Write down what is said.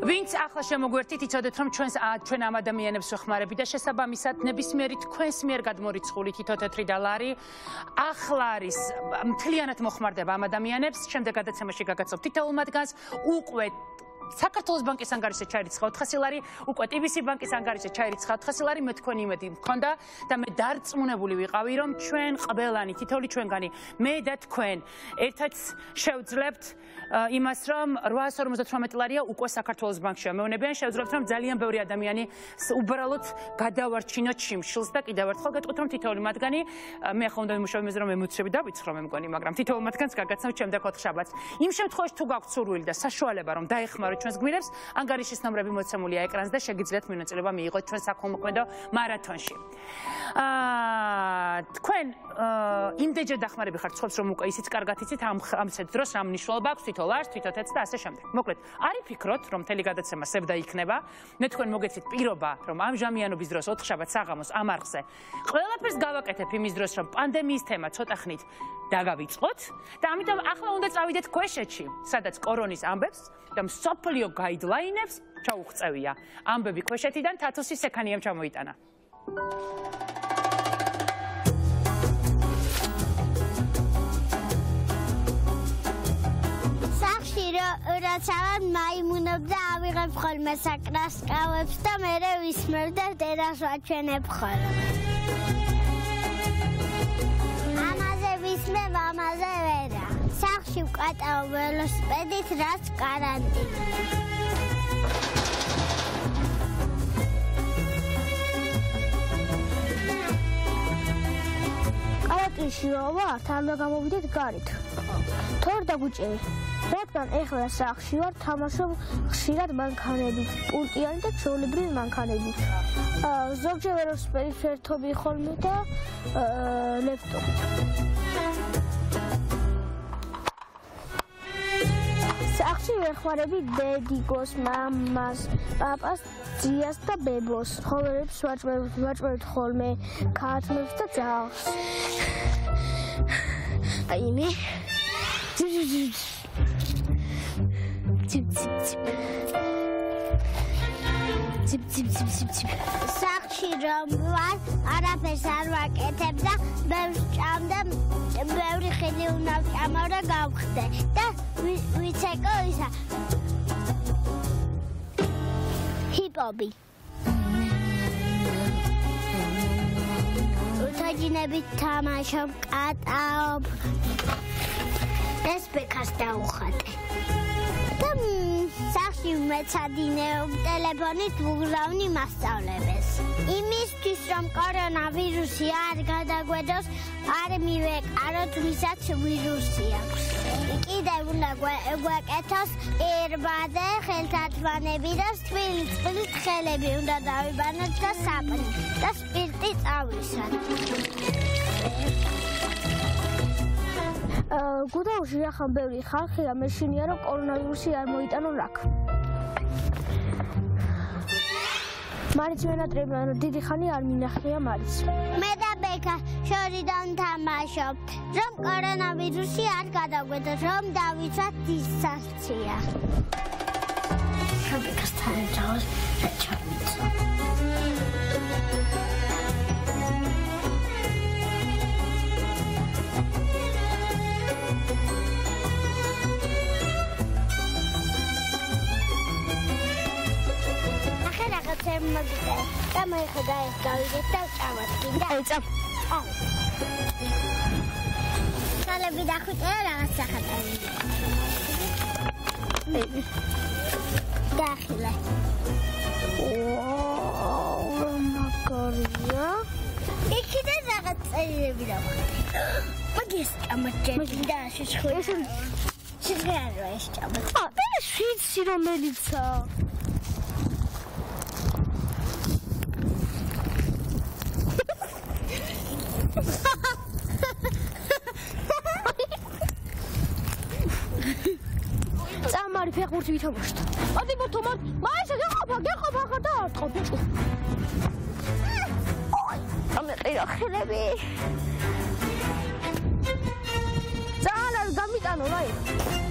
ვინც ახლა შემოგვერთით, იცოდეთ, რომ ჩვენ ამ ადამიანებს ვეხმარებით და შესაბამისად ნებისმიერი თქვენს მიერ გადმორიცხული თითო-თეთრი და ლარი ახლა არის მთლიანად მოხმარდება ამ ადამიანებს. შემდეგ გადაცემაში გაგაცნობ თითოეულ მათგანს. უკვე საქართველოს ბანკის ანგარიშზე ჩაირიცხა 400 ლარი, უკვე TBC ბანკის ანგარიშზე ჩაირიცხა 400 ლარი, მე თქვენი იმედი მქონდა და მე დარწმუნებული ვიყავი, რომ ჩვენ ყველანი, თითოეული ჩვენგანი, მე და თქვენ ერთად შევძლებთ იმას, რომ 858 ლარია უკვე საქართველოს ბანკში ამეუნებიან, შევძლებთ, რომ ძალიან ბევრი ადამიანი უბრალოდ გადავარჩინოთ შიმშილს და კიდევ ერთხელ გეტყვით, რომ თითოეული მათგანი, მე ახლა უნდა ვიმუშავებ იმაზე, რომ ემოციები დავიწყრო, მე მგონი, მაგრამ თითოეულ მათგანს გაგაცნობთ შემდეგ 4 შაბათს. იმ შემთხვევაში თუ გაქვთ სურვილი და საშუალება, რომ დაეხმაროთ ჩვენს გმირებს, ანგარიშის ნომრები მოცემულია ეკრანზე და შეგიძლიათ მონაწილეობა მიიღოთ ჩვენ საქველმოქმედო მარათონში. თქვენ იმდენჯერ დახმარები ხართ სხვებს, რომ უკვე ისიც კარგად იცით ამ დროს რა მნიშვნელობა აქვს თითო ლარს, თითო თეთრს და ასე შემდეგ. მოკლედ, არ იფიქროთ, რომ მთელი გადაცემა სევდა იქნება. მე თქვენ მოგეცით პირობა, რომ ამ ჟამიანობის დროს 4 შაბათს საღამოს ამ არხზე ყველაფერს გავაკეთებ იმის დროს, რომ პანდემიის თემა ცოტა ხნით დაგავიწყოთ და ამიტომ ახლა უნდა წავიდეთ ქვეშეთში, სადაც კორონის ამბებს და მსოფლიო გაიდლაინებს ჩაუღწევია. ამბები ქვეშეთიდან თათოსი სექანიამ ჩამოიტანა. რაცავად მაიმუნობ და ავიღებ ხოლმე საკრასკავებს და მერე ვისმევ და დედას ვაჩვენებ ხოლმე. ამაზე ვისმევ, ამაზე ვერა. სახლში ვკატავ ველოსიპედით, რაც კარანტინი. კარანტინში რო ვართ, არ უნდა გამოვიდეთ გარეთ. თორ დაგუჭერი. რადგან ეხლა სახლში ვარ, თამაშობ ხშირად მანქანებით, პულტიანი და ჩვეულებრივი მანქანებით. ზოგჯერ ველოსიპედით ვერთობი ხოლმე და ლეპტოპით. სახლში ვეხმარები დედიგოს, მამას, პაპას, ძიას და ბებოს. ცხოველებს ვაჭმევთ ხოლმე, ქათმებს და ძაღლს. აი მე სახლში რომ ვარ, არაფერს არ ვაკეთებ და ბევრს ჭამ და ბევრი ხილი უნდა ვჭამავ და გავხდე და ვიცეკო ისა ჰიპ-ჰოპი. უთაჯინებით თამაშობ, კატაობ. ესპეკას დავუხატე. და სახლში მეცადინეობ, ტელეფონით ვუგზავნი მასწავლებელს. იმისთვის, რომ კორონავირუსი არ გადაგვედოს, არ მივეკაროთ, ვისაც ვირუსი აქვს. კიდევ უნდა გვეკეთოს ერბადე, ხელთათმანები და წყვილ ხელები უნდა დავიბანოთ და საპნი და სპირტი წავისვათ. გუდაუში ახლა ბევრი ხალხია მეშინია, რომ კორონავირუსი არ მოიტანონ აქ. მარიც მენატრებია, რომ დიდი ხანი არ მინახია მარიც. მე და ბექა შორიდან თამაშობთ, რომ კორონავირუსი არ გადაგვედოს, რომ დავიცვათ დისტანცია. შობეკასთან ერთად ჩავიწვა. და მე ხოდა ეს გავიგეთ და ვჭამოთ კიდე. აი წამ. ხალები დახუჭე რაღაც სახატები. დახილე. მაგარია. იქიდან რაღაც წერილები დავხატე. მაგის ჭამოჭე და შეშხური. შეშხარა ეს ჭამო. მე შვიცი რომელიცა. წამარი ფეხბურთი ვითამაშოთ. მოდი მოთომოთ. მაისა გეყოფა ხარ და არ ტყობ. ამეყირა ხელები. ძალიან გამიტანო რა.